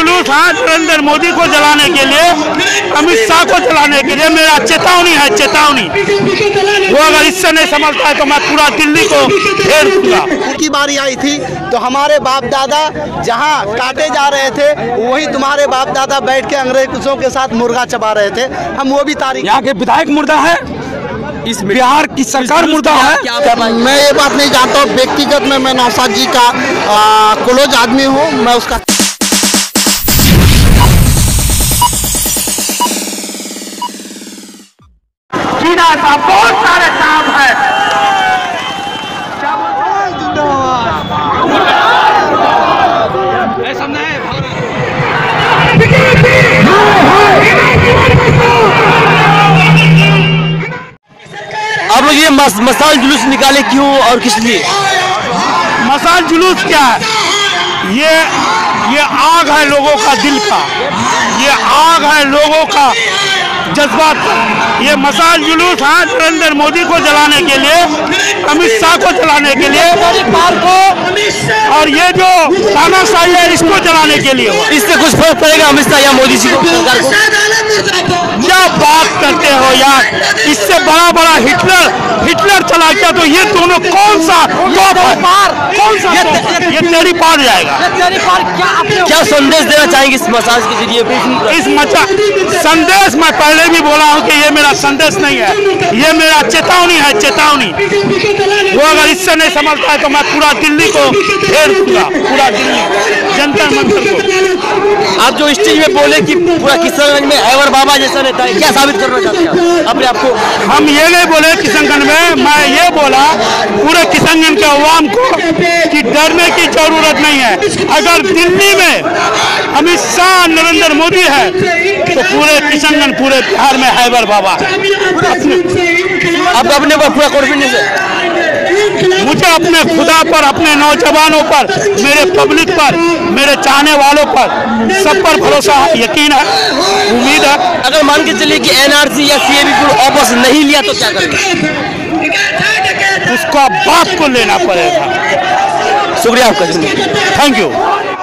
जुलूस है नरेंद्र मोदी को जलाने के लिए, अमित शाह को जलाने के लिए। मेरा चेतावनी है, चेतावनी। वो अगर इससे नहीं समझता है तो मैं पूरा दिल्ली को घेर दूंगा। उनकी बारी आई थी तो हमारे बाप दादा जहां काटे जा रहे थे वहीं तुम्हारे बाप दादा बैठ के अंग्रेजों के साथ मुर्गा चबा रहे थे। हम वो भी तारीख, यहाँ के विधायक मुर्दा है, इस बिहार की सरकार मुर्दा है। मैं ये बात नहीं जानता हूँ, व्यक्तिगत में मैं नौशाद जी का क्लोज आदमी हूँ, मैं उसका बहुत सारे काम है। आप लोग ये मसाल जुलूस निकाले क्यों और किस लिए? मसाल जुलूस क्या है? ये आग है लोगों का दिल का, ये आग है लोगों का जज्बात का। ये मसाल जुलूस है नरेंद्र मोदी को जलाने के लिए, अमित शाह को जलाने के लिए, और ये जो तानाशाही है इसको जलाने के लिए। इससे कुछ फर्क पड़ेगा अमित शाह या मोदी जी को? क्या बात करते हो यार, इससे बड़ा बड़ा हिटलर चला गया तो ये दोनों कौन सा ये तेरी पार जाएगा। क्या संदेश देना चाहेंगे इस मसाज के जरिए? संदेश मैं पहले भी बोला हूँ कि ये मेरा संदेश नहीं है, ये मेरा चेतावनी है, चेतावनी। वो अगर इससे नहीं समझता है तो मैं पूरा दिल्ली को घेर दूंगा, पूरा दिल्ली जंतर मंतर को। आप जो स्टेज में बोले कि पूरा किशनगंज में हैवर बाबा जैसा नेता है, क्या साबित करना चाहते हैं अपने आपको? हम ये नहीं बोले किशनगंज में, मैं ये बोला पूरे किशनगंज के अवाम को कि डरने की जरूरत नहीं है। अगर दिल्ली में अमित शाह नरेंद्र मोदी है तो पूरे किशनगंज पूरे बिहार में हैबर बाबा है। अब अपने पर पूरा कॉन्फिडेंस है? मुझे अपने खुदा पर, अपने नौजवानों पर, मेरे पब्लिक पर, मेरे चाहने वालों पर, सब पर भरोसा है, यकीन है, उम्मीद है। अगर मान के चलिए कि NRC या CA बिल वापस नहीं लिया तो क्या करेंगे? उसका बाप को लेना पड़ेगा। शुक्रिया आपका, थैंक यू।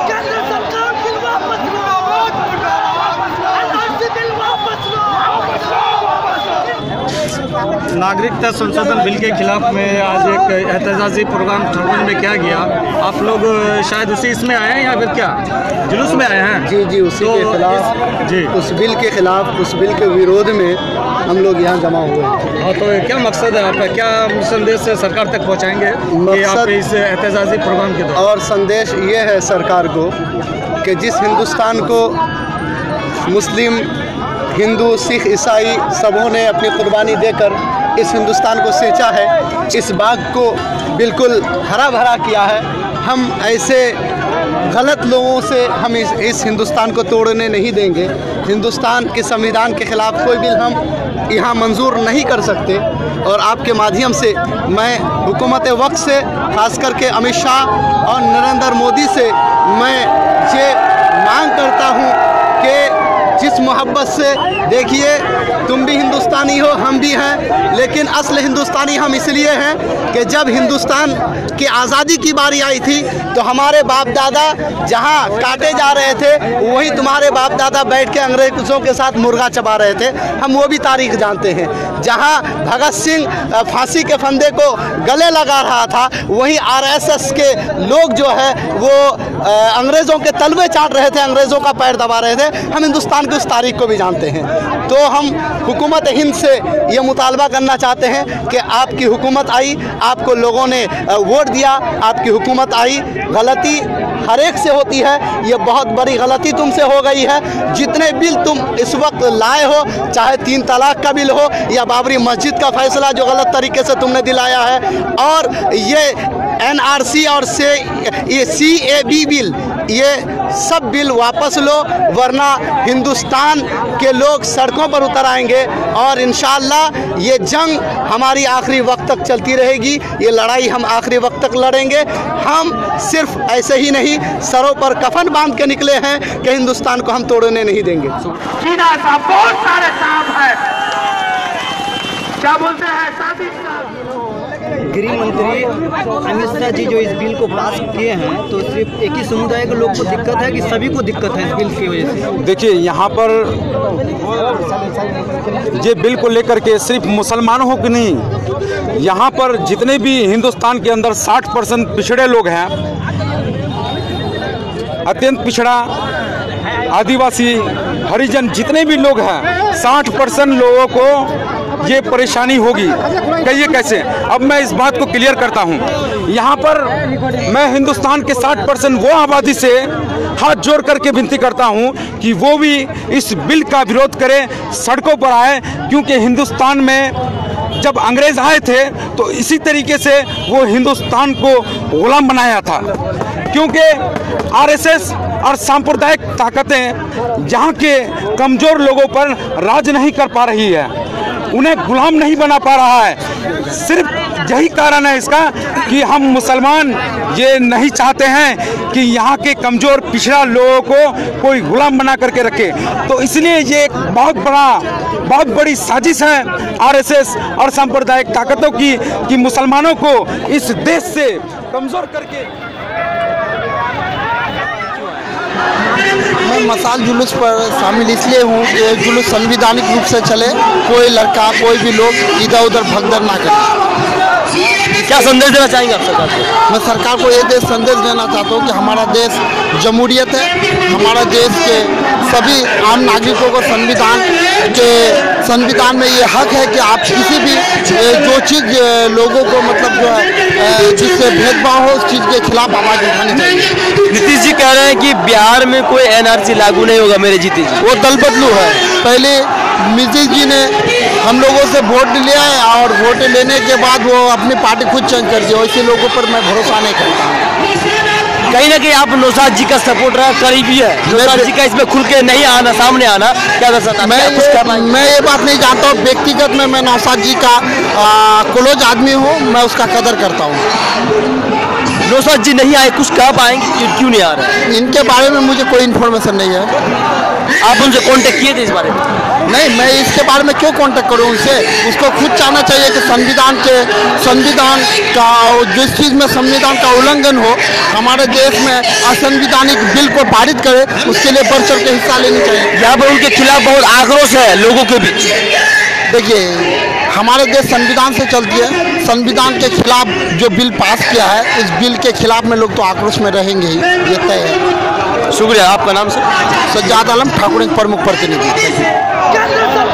नागरिकता संशोधन बिल के खिलाफ में आज एक एहतजाजी प्रोग्राम ठाकुरगंज में किया गया। आप लोग शायद उसी इसमें आए हैं या फिर क्या जुलूस में आए हैं? जी उसी के खिलाफ, जी उस बिल के खिलाफ, उस बिल के विरोध में हम लोग यहाँ जमा हुए हैं। हाँ, तो क्या मकसद है आपका? क्या संदेश सरकार तक पहुँचाएंगे मकसद इस एहतजाजी प्रोग्राम के दौरान? और संदेश ये है सरकार को कि जिस हिंदुस्तान को मुस्लिम, हिंदू, सिख, ईसाई सबों ने अपनी कुर्बानी देकर इस हिंदुस्तान को सींचा है, इस बाग को बिल्कुल हरा भरा किया है, हम ऐसे गलत लोगों से हम इस हिंदुस्तान को तोड़ने नहीं देंगे। हिंदुस्तान के संविधान के खिलाफ कोई बिल हम यहाँ मंजूर नहीं कर सकते। और आपके माध्यम से मैं हुकूमत वक्त से, खास करके अमित शाह और नरेंद्र मोदी से मैं ये मांग करता हूँ कि जिस मोहब्बत से, देखिए तुम भी हिंदुस्तानी हो, हम भी हैं, लेकिन असल हिंदुस्तानी हम इसलिए हैं कि जब हिंदुस्तान की आज़ादी की बारी आई थी तो हमारे बाप दादा जहां काटे जा रहे थे वहीं तुम्हारे बाप दादा बैठ के अंग्रेजों के साथ मुर्गा चबा रहे थे। हम वो भी तारीख जानते हैं। जहां भगत सिंह फांसी के फंदे को गले लगा रहा था वहीं RSS के लोग जो है वो अंग्रेज़ों के तलवे चाट रहे थे, अंग्रेज़ों का पैर दबा रहे थे। हम हिंदुस्तान की उस तारीख को भी जानते हैं। तो हम हुकूमत हिंद से ये मुतालबा करना चाहते हैं कि आपकी हुकूमत आई, आपको लोगों ने वोट दिया, आपकी हुकूमत आई, गलती हर एक से होती है, ये बहुत बड़ी गलती तुमसे हो गई है। जितने बिल तुम इस वक्त लाए हो, चाहे 3 तलाक का बिल हो या बाबरी मस्जिद का फैसला जो गलत तरीके से तुमने दिलाया है, और ये NRC और ये CAB बिल, ये सब बिल वापस लो, वरना हिंदुस्तान के लोग सड़कों पर उतर आएंगे और इंशाअल्लाह ये जंग हमारी आखिरी वक्त तक चलती रहेगी। ये लड़ाई हम आखिरी वक्त तक लड़ेंगे। हम सिर्फ ऐसे ही नहीं, सरों पर कफन बांध के निकले हैं कि हिंदुस्तान को हम तोड़ने नहीं देंगे। सीधा सा बहुत सारे काम है, क्या बोलते हैं, गृह मंत्री अमित शाह जी जो इस बिल को पास किए हैं, तो सिर्फ एक ही समुदाय के लोग को दिक्कत है कि सभी को दिक्कत है इस बिल की वजह से? देखिए, यहाँ पर ये बिल को लेकर के सिर्फ मुसलमानों को नहीं, यहाँ पर जितने भी हिंदुस्तान के अंदर 60% पिछड़े लोग हैं, अत्यंत पिछड़ा, आदिवासी, हरिजन जितने भी लोग हैं, 60% लोगों को ये परेशानी होगी। कहिए कैसे? अब मैं इस बात को क्लियर करता हूँ। यहाँ पर मैं हिंदुस्तान के 60% वो आबादी से हाथ जोड़ करके विनती करता हूँ कि वो भी इस बिल का विरोध करें, सड़कों पर आए, क्योंकि हिंदुस्तान में जब अंग्रेज आए थे तो इसी तरीके से वो हिंदुस्तान को गुलाम बनाया था, क्योंकि आरएसएस और सांप्रदायिक ताकतें यहाँ के कमज़ोर लोगों पर राज नहीं कर पा रही है, उन्हें गुलाम नहीं बना पा रहा है। सिर्फ यही कारण है इसका कि हम मुसलमान ये नहीं चाहते हैं कि यहाँ के कमज़ोर पिछड़ा लोगों को कोई गुलाम बना करके रखे। तो इसलिए ये एक बहुत बड़ी साजिश है आरएसएस और सांप्रदायिक ताकतों की कि मुसलमानों को इस देश से कमज़ोर करके। मैं मसाल जुलूस पर शामिल इसलिए हूँ कि जुलूस संवैधानिक रूप से चले, कोई लड़का कोई भी लोग इधर उधर भगदड़ ना करे। क्या संदेश देना चाहेंगे आप सरकार को? मैं सरकार को ये संदेश देना चाहता हूँ कि हमारा देश जमहूरियत है, हमारा देश के सभी आम नागरिकों को संविधान में ये हक है कि आप किसी भी जो चीज़ लोगों को मतलब जो है जिससे भेदभाव हो उस चीज़ के खिलाफ आवाज़ उठानी चाहिए। नीतीश जी कह रहे हैं कि बिहार में कोई एनआरसी लागू नहीं होगा। मेरे जीते जी वो दल बदलू है। पहले नीतीश जी ने हम लोगों से वोट लिया है और वोट लेने के बाद वो अपनी पार्टी खुद चेंज कर दी। ऐसे लोगों पर मैं भरोसा नहीं करता हूँ। कहीं ना कहीं आप नौशाद जी का सपोर्टर करीबी है, नौशाद जी का इसमें खुल के नहीं आना, सामने आना क्या दर्शाता है? मैं ये बात नहीं जानता हूँ। व्यक्तिगत में मैं नौशाद जी का क्लोज आदमी हूँ, मैं उसका कदर करता हूँ। नौशाद जी नहीं आए, कुछ कह पाएंगे क्यों नहीं आ रहे? इनके बारे में मुझे कोई इन्फॉर्मेशन नहीं है। आप उनसे कांटेक्ट किए थे इस बारे में? नहीं, मैं इसके बारे में क्यों कांटेक्ट करूं उनसे? उसको खुद चाहना चाहिए कि संविधान का जिस चीज़ में संविधान का उल्लंघन हो हमारे देश में असंवैधानिक बिल को पारित करे, उसके लिए बढ़ चढ़ के हिस्सा लेनी चाहिए। यहाँ पर उनके खिलाफ बहुत आक्रोश है लोगों के बीच। देखिए, हमारे देश संविधान से चलती है। संविधान के खिलाफ जो बिल पास किया है, इस बिल के खिलाफ में लोग तो आक्रोश में रहेंगे ही, ये तय है। शुक्रिया। आपका नाम सर? सज्जाद आलम, ठाकुरगंज प्रमुख प्रतिनिधि।